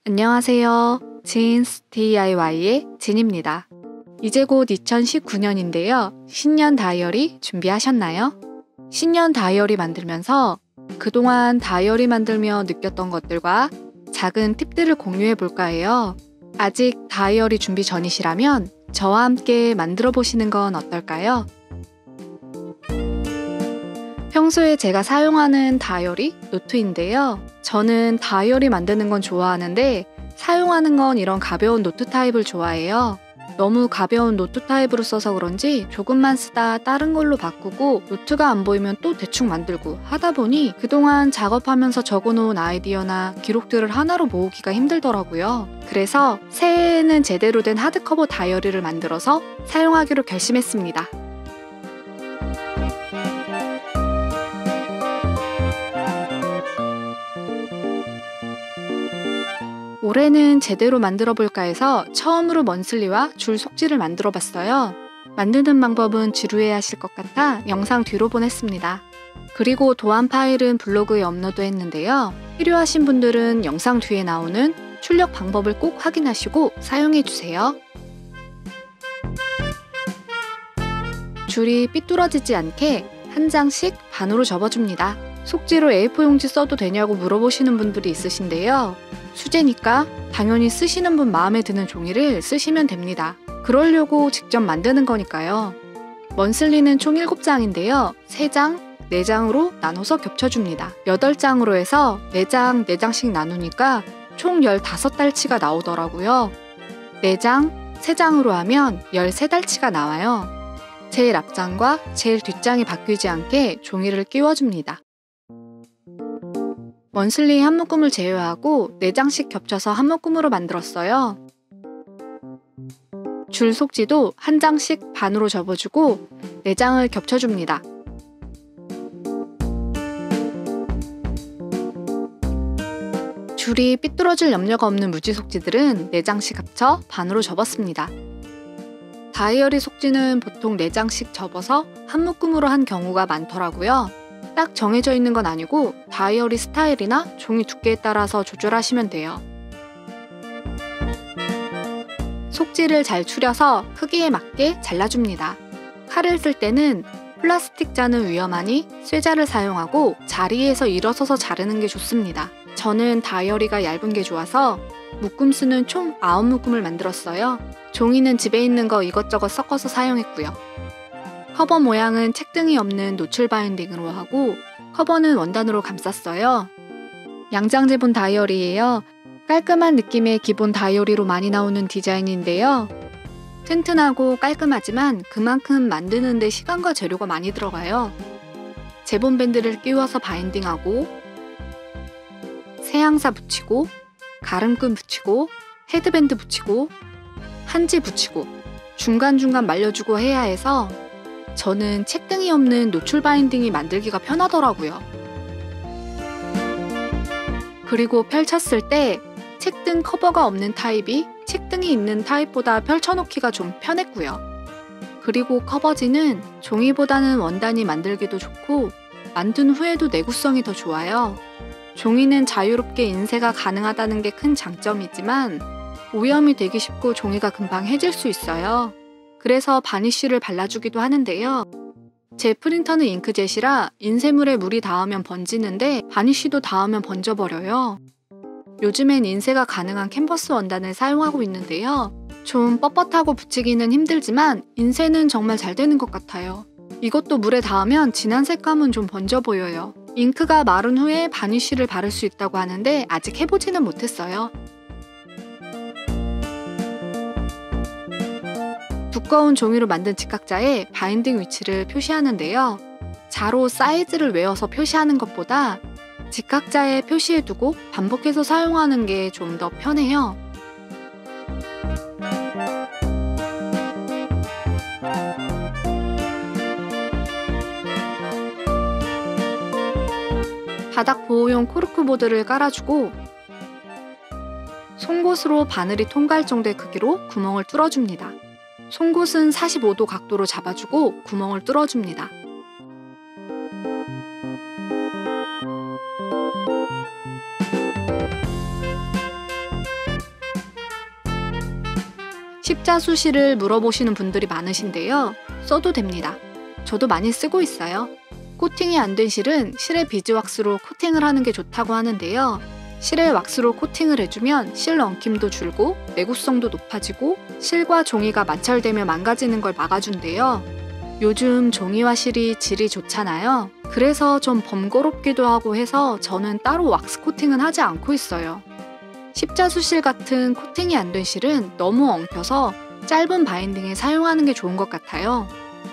안녕하세요. 진스 DIY의 진입니다. 이제 곧 2019년인데요. 신년 다이어리 준비하셨나요? 신년 다이어리 만들면서 그동안 다이어리 만들며 느꼈던 것들과 작은 팁들을 공유해 볼까 해요. 아직 다이어리 준비 전이시라면 저와 함께 만들어 보시는 건 어떨까요? 평소에 제가 사용하는 다이어리 노트인데요. 저는 다이어리 만드는 건 좋아하는데 사용하는 건 이런 가벼운 노트 타입을 좋아해요. 너무 가벼운 노트 타입으로 써서 그런지 조금만 쓰다 다른 걸로 바꾸고 노트가 안 보이면 또 대충 만들고 하다 보니 그동안 작업하면서 적어놓은 아이디어나 기록들을 하나로 모으기가 힘들더라고요. 그래서 새해에는 제대로 된 하드커버 다이어리를 만들어서 사용하기로 결심했습니다. 올해는 제대로 만들어 볼까 해서 처음으로 먼슬리와 줄 속지를 만들어 봤어요. 만드는 방법은 지루해 하실 것 같아 영상 뒤로 보냈습니다. 그리고 도안 파일은 블로그에 업로드 했는데요. 필요하신 분들은 영상 뒤에 나오는 출력 방법을 꼭 확인하시고 사용해 주세요. 줄이 삐뚤어지지 않게 한 장씩 반으로 접어줍니다. 속지로 A4 용지 써도 되냐고 물어보시는 분들이 있으신데요. 수제니까 당연히 쓰시는 분 마음에 드는 종이를 쓰시면 됩니다. 그러려고 직접 만드는 거니까요. 먼슬리는 총 7장인데요. 3장, 4장으로 나눠서 겹쳐줍니다. 8장으로 해서 4장, 4장씩 나누니까 총 15달치가 나오더라고요. 4장, 3장으로 하면 13달치가 나와요. 제일 앞장과 제일 뒷장이 바뀌지 않게 종이를 끼워줍니다. 먼슬리 한 묶음을 제외하고 4장씩 겹쳐서 한 묶음으로 만들었어요. 줄 속지도 한 장씩 반으로 접어주고 4장을 겹쳐줍니다. 줄이 삐뚤어질 염려가 없는 무지 속지들은 4장씩 합쳐 반으로 접었습니다. 다이어리 속지는 보통 4장씩 접어서 한 묶음으로 한 경우가 많더라고요. 딱 정해져 있는 건 아니고 다이어리 스타일이나 종이 두께에 따라서 조절하시면 돼요. 속지를 잘 추려서 크기에 맞게 잘라줍니다. 칼을 쓸 때는 플라스틱 자는 위험하니 쇠자를 사용하고 자리에서 일어서서 자르는 게 좋습니다. 저는 다이어리가 얇은 게 좋아서 묶음수는 총 9묶음을 만들었어요. 종이는 집에 있는 거 이것저것 섞어서 사용했고요. 커버 모양은 책등이 없는 노출 바인딩으로 하고 커버는 원단으로 감쌌어요. 양장제본 다이어리예요. 깔끔한 느낌의 기본 다이어리로 많이 나오는 디자인인데요. 튼튼하고 깔끔하지만 그만큼 만드는데 시간과 재료가 많이 들어가요. 제본 밴드를 끼워서 바인딩하고 세항사 붙이고 가름끈 붙이고 헤드밴드 붙이고 한지 붙이고 중간중간 말려주고 해야 해서 저는 책등이 없는 노출 바인딩이 만들기가 편하더라고요. 그리고 펼쳤을 때 책등 커버가 없는 타입이 책등이 있는 타입보다 펼쳐놓기가 좀 편했고요. 그리고 커버지는 종이보다는 원단이 만들기도 좋고 만든 후에도 내구성이 더 좋아요. 종이는 자유롭게 인쇄가 가능하다는 게 큰 장점이지만 오염이 되기 쉽고 종이가 금방 해질 수 있어요. 그래서 바니쉬를 발라주기도 하는데요. 제 프린터는 잉크젯이라 인쇄물에 물이 닿으면 번지는데 바니쉬도 닿으면 번져버려요. 요즘엔 인쇄가 가능한 캔버스 원단을 사용하고 있는데요. 좀 뻣뻣하고 붙이기는 힘들지만 인쇄는 정말 잘 되는 것 같아요. 이것도 물에 닿으면 진한 색감은 좀 번져 보여요. 잉크가 마른 후에 바니쉬를 바를 수 있다고 하는데 아직 해보지는 못했어요. 두꺼운 종이로 만든 직각자에 바인딩 위치를 표시하는데요. 자로 사이즈를 외워서 표시하는 것보다 직각자에 표시해두고 반복해서 사용하는 게 좀 더 편해요. 바닥 보호용 코르크보드를 깔아주고 송곳으로 바늘이 통과할 정도의 크기로 구멍을 뚫어줍니다. 송곳은 45도 각도로 잡아주고 구멍을 뚫어줍니다. 십자수 실을 물어보시는 분들이 많으신데요. 써도 됩니다. 저도 많이 쓰고 있어요. 코팅이 안 된 실은 실에 비즈왁스로 코팅을 하는 게 좋다고 하는데요. 실에 왁스로 코팅을 해주면 실 엉킴도 줄고 내구성도 높아지고 실과 종이가 마찰되며 망가지는 걸 막아준대요. 요즘 종이와 실이 질이 좋잖아요. 그래서 좀 번거롭기도 하고 해서 저는 따로 왁스 코팅은 하지 않고 있어요. 십자수 실 같은 코팅이 안 된 실은 너무 엉켜서 짧은 바인딩에 사용하는 게 좋은 것 같아요.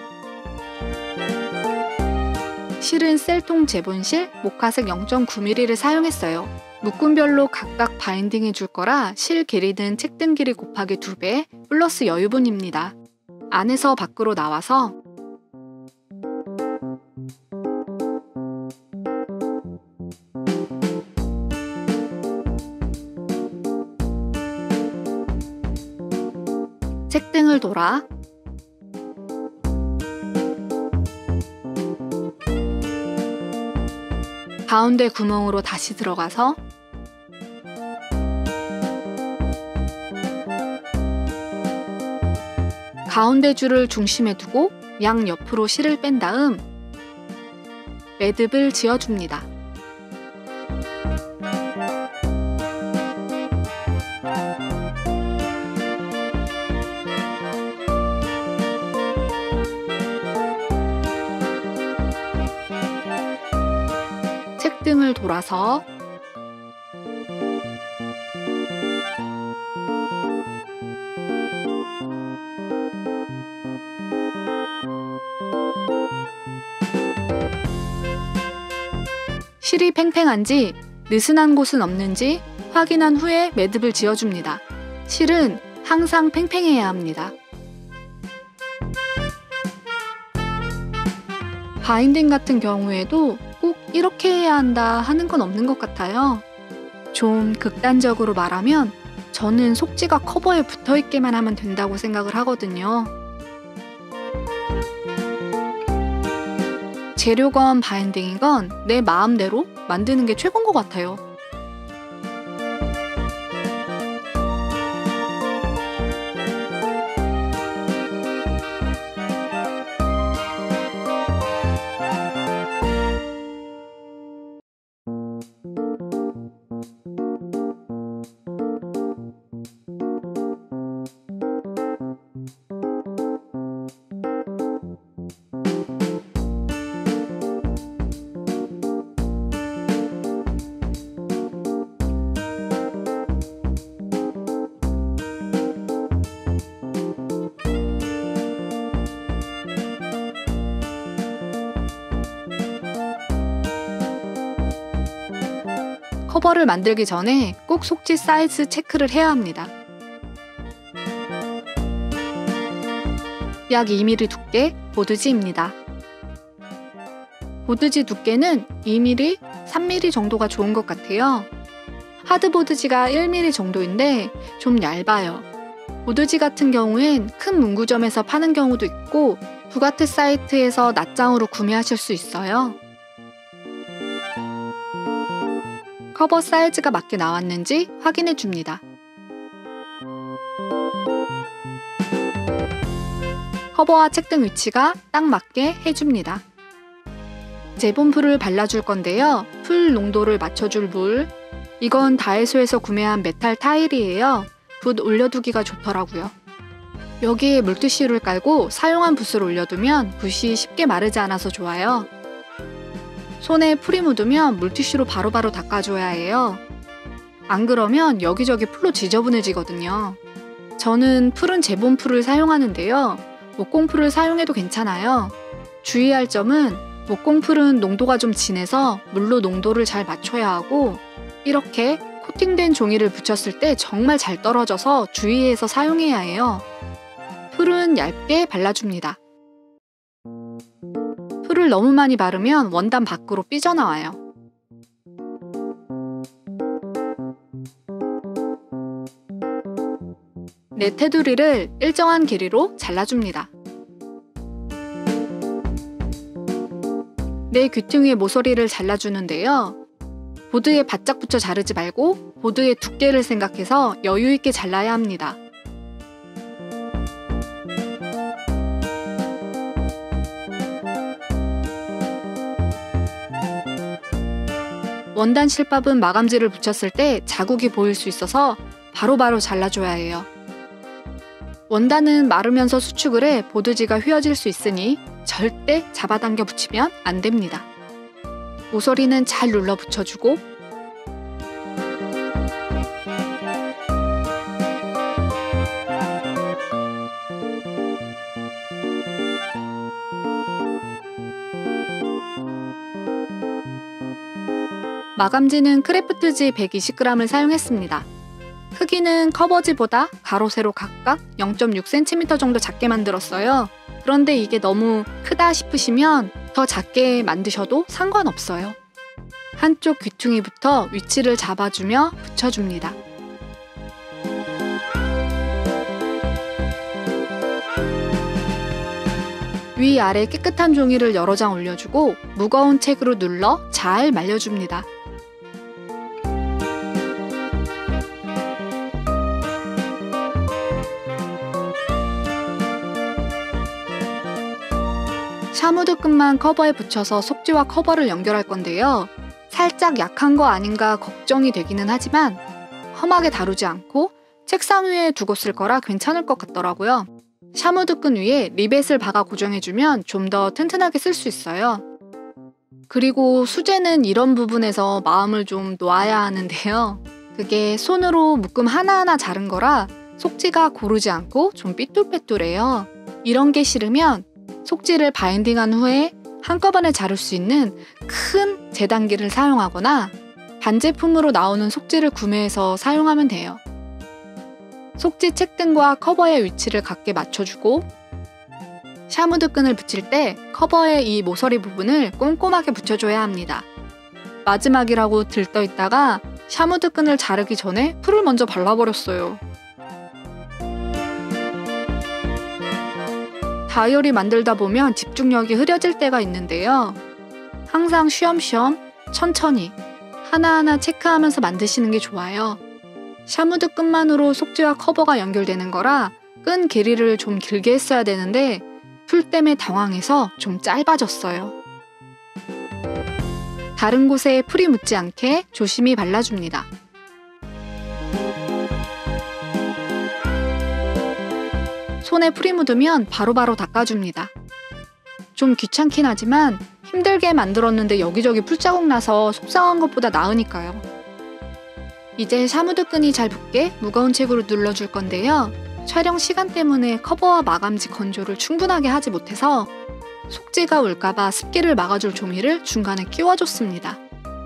실은 셀통 제본실 모카색 0.9mm를 사용했어요. 묶음별로 각각 바인딩해 줄 거라 실 길이는 책등 길이 곱하기 2배 플러스 여유분입니다. 안에서 밖으로 나와서 책등을 돌아 가운데 구멍으로 다시 들어가서 가운데 줄을 중심에 두고 양 옆으로 실을 뺀 다음 매듭을 지어줍니다. 책등을 돌아서 실이 팽팽한지 느슨한 곳은 없는지 확인한 후에 매듭을 지어줍니다. 실은 항상 팽팽해야 합니다. 바인딩 같은 경우에도 꼭 이렇게 해야 한다 하는 건 없는 것 같아요. 좀 극단적으로 말하면 저는 속지가 커버에 붙어있게만 하면 된다고 생각을 하거든요. 재료건 바인딩이건 내 마음대로 만드는 게 최고인 것 같아요. 커버를 만들기 전에 꼭 속지 사이즈 체크를 해야 합니다. 약 2mm 두께 보드지입니다. 보드지 두께는 2mm, 3mm 정도가 좋은 것 같아요. 하드보드지가 1mm 정도인데 좀 얇아요. 보드지 같은 경우엔 큰 문구점에서 파는 경우도 있고 부가트 사이트에서 낱장으로 구매하실 수 있어요. 커버 사이즈가 맞게 나왔는지 확인해 줍니다. 커버와 책등 위치가 딱 맞게 해줍니다. 제본풀을 발라줄 건데요. 풀 농도를 맞춰줄 물. 이건 다이소에서 구매한 메탈 타일이에요. 붓 올려두기가 좋더라고요. 여기에 물티슈를 깔고 사용한 붓을 올려두면 붓이 쉽게 마르지 않아서 좋아요. 손에 풀이 묻으면 물티슈로 바로바로 닦아줘야 해요. 안 그러면 여기저기 풀로 지저분해지거든요. 저는 풀은 제본풀을 사용하는데요. 목공풀을 사용해도 괜찮아요. 주의할 점은 목공풀은 농도가 좀 진해서 물로 농도를 잘 맞춰야 하고 이렇게 코팅된 종이를 붙였을 때 정말 잘 떨어져서 주의해서 사용해야 해요. 풀은 얇게 발라줍니다. 풀을 너무 많이 바르면 원단 밖으로 삐져나와요. 네 테두리를 일정한 길이로 잘라줍니다. 네 귀퉁이의 모서리를 잘라주는데요. 보드에 바짝 붙여 자르지 말고 보드의 두께를 생각해서 여유있게 잘라야 합니다. 원단 실밥은 마감지를 붙였을 때 자국이 보일 수 있어서 바로바로 잘라줘야 해요. 원단은 마르면서 수축을 해 보드지가 휘어질 수 있으니 절대 잡아당겨 붙이면 안 됩니다. 모서리는 잘 눌러 붙여주고 마감지는 크래프트지 120g을 사용했습니다. 크기는 커버지보다 가로 세로 각각 0.6cm 정도 작게 만들었어요. 그런데 이게 너무 크다 싶으시면 더 작게 만드셔도 상관없어요. 한쪽 귀퉁이부터 위치를 잡아주며 붙여줍니다. 위아래 깨끗한 종이를 여러 장 올려주고 무거운 책으로 눌러 잘 말려줍니다. 샤무드 끈만 커버에 붙여서 속지와 커버를 연결할 건데요. 살짝 약한 거 아닌가 걱정이 되기는 하지만 험하게 다루지 않고 책상 위에 두고 쓸 거라 괜찮을 것 같더라고요. 샤무드 끈 위에 리벳을 박아 고정해주면 좀 더 튼튼하게 쓸 수 있어요. 그리고 수제는 이런 부분에서 마음을 좀 놓아야 하는데요. 그게 손으로 묶음 하나하나 자른 거라 속지가 고르지 않고 좀 삐뚤빼뚤해요. 이런 게 싫으면 속지를 바인딩한 후에 한꺼번에 자를 수 있는 큰 재단기를 사용하거나 반제품으로 나오는 속지를 구매해서 사용하면 돼요. 속지 책등과 커버의 위치를 같게 맞춰주고 샤무드 끈을 붙일 때 커버의 이 모서리 부분을 꼼꼼하게 붙여줘야 합니다. 마지막이라고 들떠있다가 샤무드 끈을 자르기 전에 풀을 먼저 발라버렸어요. 다이어리 만들다 보면 집중력이 흐려질 때가 있는데요. 항상 쉬엄쉬엄 천천히 하나하나 체크하면서 만드시는 게 좋아요. 샤무드 끈만으로 속지와 커버가 연결되는 거라 끈 길이를 좀 길게 했어야 되는데 풀 때문에 당황해서 좀 짧아졌어요. 다른 곳에 풀이 묻지 않게 조심히 발라줍니다. 손에 풀이 묻으면 바로바로 닦아줍니다. 좀 귀찮긴 하지만 힘들게 만들었는데 여기저기 풀자국 나서 속상한 것보다 나으니까요. 이제 샤무드 끈이 잘 붙게 무거운 책으로 눌러줄 건데요. 촬영 시간 때문에 커버와 마감지 건조를 충분하게 하지 못해서 속지가 올까봐 습기를 막아줄 종이를 중간에 끼워줬습니다.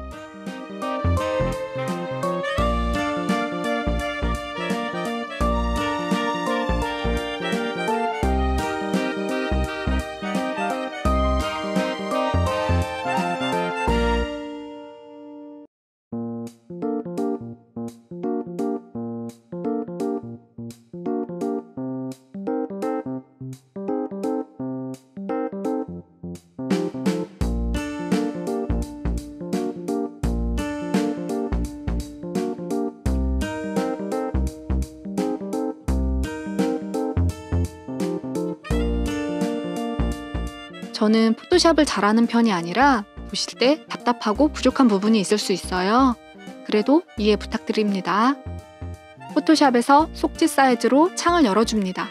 저는 포토샵을 잘하는 편이 아니라 보실 때 답답하고 부족한 부분이 있을 수 있어요. 그래도 이해 부탁드립니다. 포토샵에서 속지 사이즈로 창을 열어줍니다.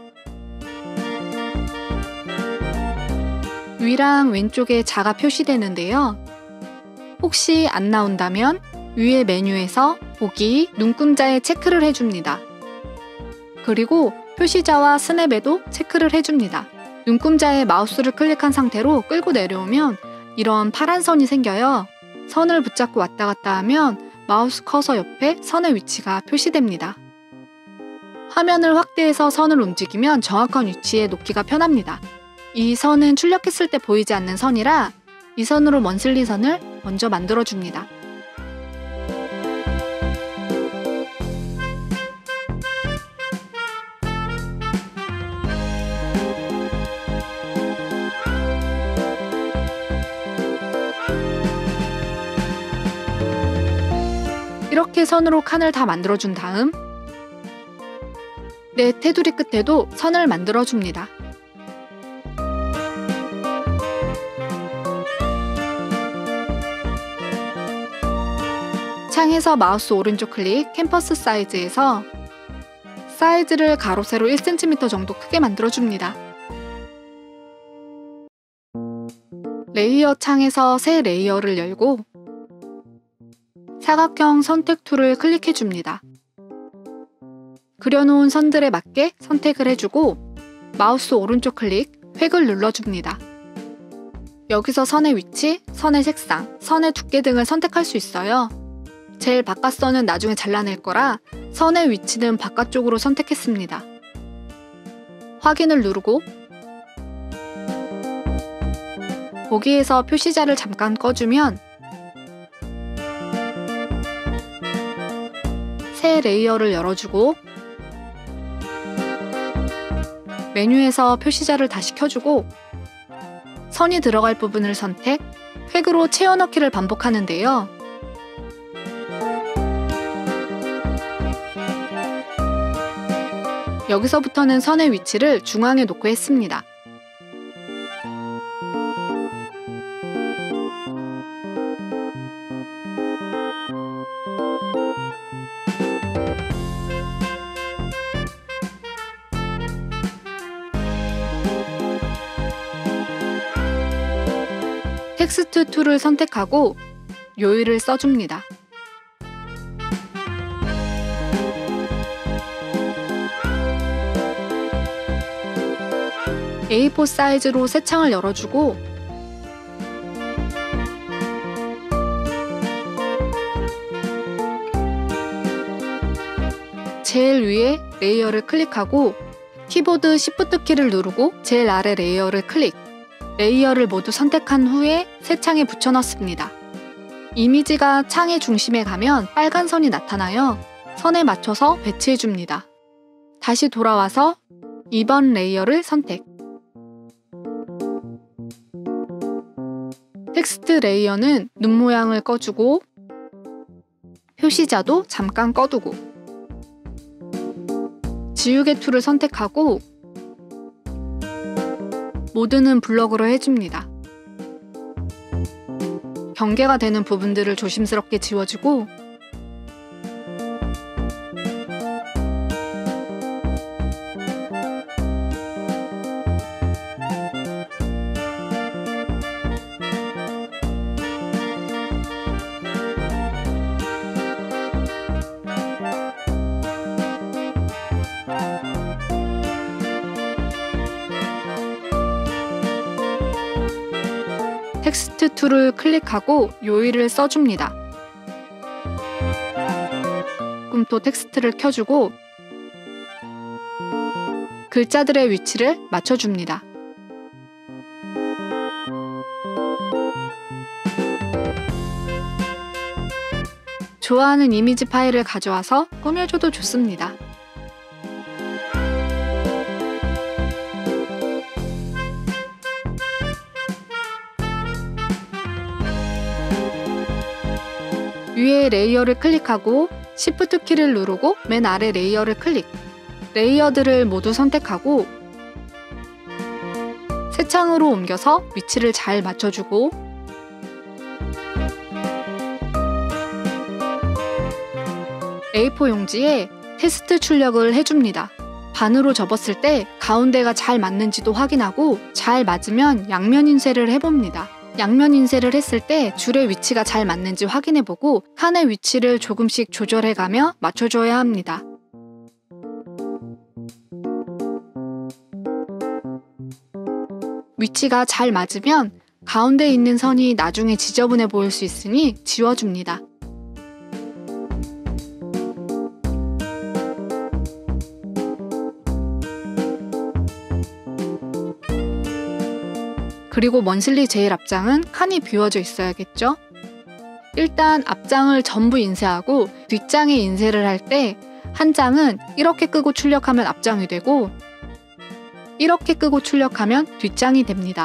위랑 왼쪽에 자가 표시되는데요. 혹시 안 나온다면 위에 메뉴에서 보기 눈금자에 체크를 해줍니다. 그리고 표시자와 스냅에도 체크를 해줍니다. 눈금자에 마우스를 클릭한 상태로 끌고 내려오면 이런 파란 선이 생겨요. 선을 붙잡고 왔다 갔다 하면 마우스 커서 옆에 선의 위치가 표시됩니다. 화면을 확대해서 선을 움직이면 정확한 위치에 놓기가 편합니다. 이 선은 출력했을 때 보이지 않는 선이라 이 선으로 먼슬리 선을 먼저 만들어줍니다. 이렇게 선으로 칸을 다 만들어준 다음 내 테두리 끝에도 선을 만들어줍니다. 창에서 마우스 오른쪽 클릭 캔버스 사이즈에서 사이즈를 가로 세로 1cm 정도 크게 만들어줍니다. 레이어 창에서 새 레이어를 열고 사각형 선택 툴을 클릭해줍니다. 그려놓은 선들에 맞게 선택을 해주고 마우스 오른쪽 클릭 획을 눌러줍니다. 여기서 선의 위치, 선의 색상, 선의 두께 등을 선택할 수 있어요. 제일 바깥선은 나중에 잘라낼 거라 선의 위치는 바깥쪽으로 선택했습니다. 확인을 누르고 보기에서 표시자를 잠깐 꺼주면 새 레이어를 열어주고 메뉴에서 표시자를 다시 켜주고 선이 들어갈 부분을 선택, 획으로 채워넣기를 반복하는데요. 여기서부터는 선의 위치를 중앙에 놓고 했습니다. 텍스트 툴을 선택하고 요일을 써줍니다. A4 사이즈로 새 창을 열어주고 제일 위에 레이어를 클릭하고 키보드 Shift 키를 누르고 제일 아래 레이어를 클릭, 레이어를 모두 선택한 후에 새 창에 붙여넣습니다. 이미지가 창의 중심에 가면 빨간 선이 나타나요. 선에 맞춰서 배치해줍니다. 다시 돌아와서 2번 레이어를 선택. 텍스트 레이어는 눈 모양을 꺼주고 표시자도 잠깐 꺼두고 지우개 툴을 선택하고 모드는 블럭으로 해줍니다. 경계가 되는 부분들을 조심스럽게 지워주고 텍스트 툴을 클릭하고 요일을 써줍니다. 그럼 또 텍스트를 켜주고 글자들의 위치를 맞춰줍니다. 좋아하는 이미지 파일을 가져와서 꾸며줘도 좋습니다. 위에 레이어를 클릭하고 Shift 키를 누르고 맨 아래 레이어를 클릭, 레이어들을 모두 선택하고 새 창으로 옮겨서 위치를 잘 맞춰주고 A4 용지에 테스트 출력을 해줍니다. 반으로 접었을 때 가운데가 잘 맞는지도 확인하고 잘 맞으면 양면 인쇄를 해봅니다. 양면 인쇄를 했을 때 줄의 위치가 잘 맞는지 확인해보고 칸의 위치를 조금씩 조절해가며 맞춰줘야 합니다. 위치가 잘 맞으면 가운데 있는 선이 나중에 지저분해 보일 수 있으니 지워줍니다. 그리고 먼슬리 제일 앞장은 칸이 비워져 있어야겠죠? 일단 앞장을 전부 인쇄하고 뒷장에 인쇄를 할 때 한 장은 이렇게 끄고 출력하면 앞장이 되고 이렇게 끄고 출력하면 뒷장이 됩니다.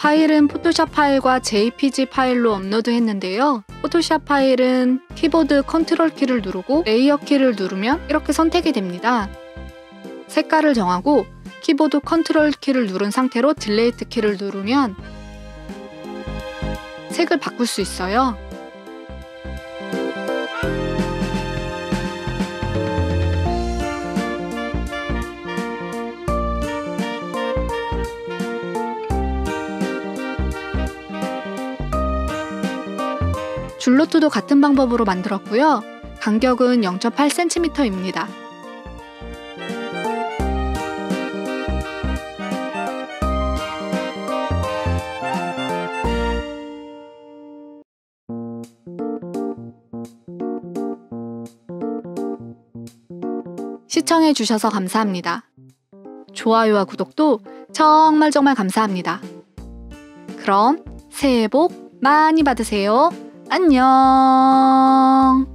파일은 포토샵 파일과 JPG 파일로 업로드했는데요. 포토샵 파일은 키보드 컨트롤 키를 누르고 레이어 키를 누르면 이렇게 선택이 됩니다. 색깔을 정하고 키보드 컨트롤 키를 누른 상태로 딜레이트 키를 누르면 색을 바꿀 수 있어요. 줄노트도 같은 방법으로 만들었고요. 간격은 0.8cm입니다. 시청해주셔서 감사합니다. 좋아요와 구독도 정말 감사합니다. 그럼 새해 복 많이 받으세요. 안녕.